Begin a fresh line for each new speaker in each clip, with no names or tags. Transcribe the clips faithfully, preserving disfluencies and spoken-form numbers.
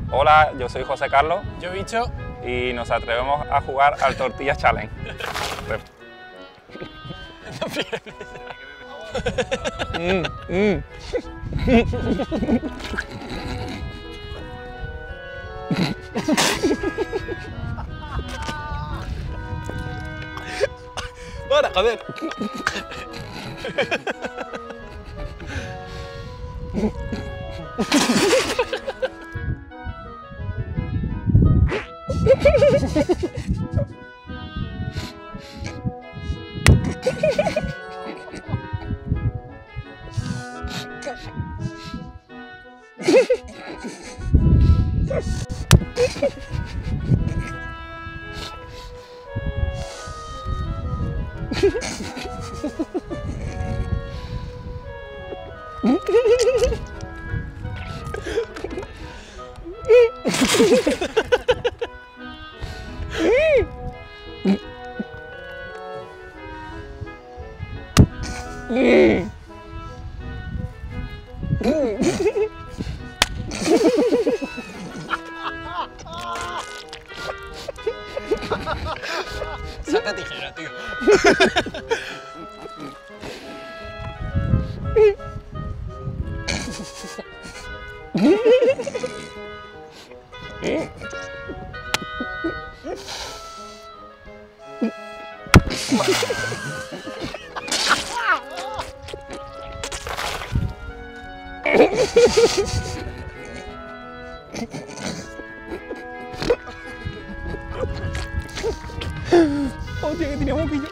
Hola, yo soy José Carlos.
Yo, Bicho.
Y nos atrevemos a jugar al Tortilla Challenge. mm, mm.
Para, joder. Saca tijera, tío.
Hostia, que tenía moquillo.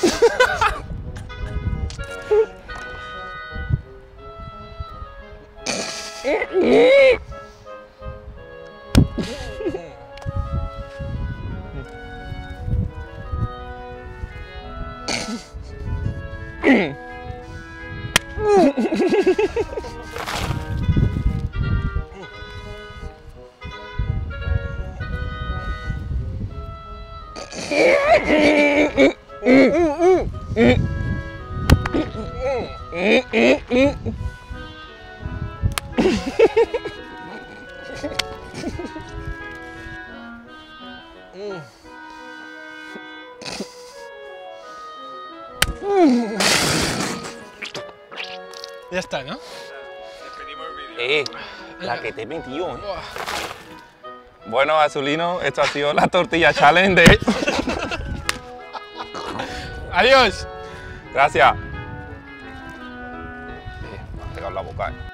Ya está, ¿no?
Eh, la que te metió, ¿eh? Bueno, Azulino, esto ha sido la Tortilla Challenge de...
Adiós.
Gracias. Eh, me ha pegado en la boca, ¿eh?